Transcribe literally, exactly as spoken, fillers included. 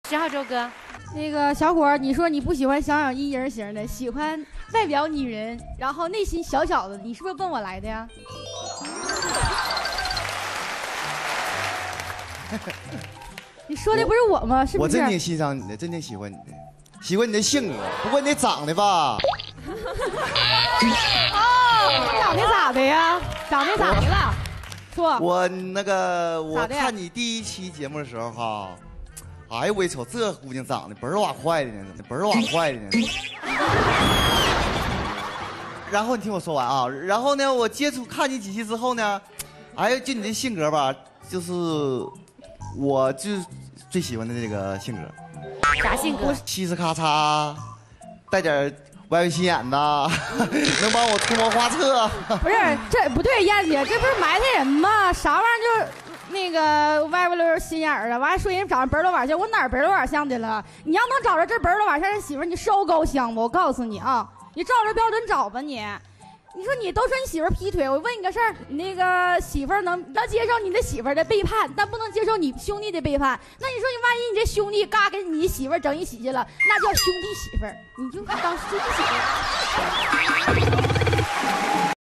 十号周哥， 那个小伙儿，你说你不喜欢小鸟依人型的，喜欢外表女人，然后内心小小的，你是不是奔我来的呀？你说的不是我吗？是不是？ 我真挺欣赏你的，真挺喜欢你的，喜欢你的性格，不过你长得吧。 哦，长得咋的呀？长得咋的了？说。 我那个，我看你第一期节目的时候哈，哎呦我一瞅这姑娘长得倍儿哇快的呢，倍儿哇快的呢。然后你听我说完啊，然后呢，我接触看你几期之后呢，哎呦，就你这性格吧，就是我就最喜欢的这个性格。 啥性格？ 嘁哧咔嚓，带点歪歪心眼呐，能帮我出谋划策。 不是，这不对，燕姐，这不是埋汰人吗？啥玩意儿就那个歪歪溜心眼儿啊？完还说人长得本儿老瓦像，我哪儿本儿老瓦像的了？你要能找着这本儿老瓦像的媳妇儿，你烧高香吧？我告诉你啊，你照着标准找吧你。你说你都说你媳妇儿劈腿，我问你个事儿，你那个媳妇儿能能接受你的媳妇儿的背叛，但不能接受你兄弟的背叛。那你说你万一你这兄弟嘎跟你媳妇儿整一起去了，那叫兄弟媳妇儿，你就当兄弟媳妇儿。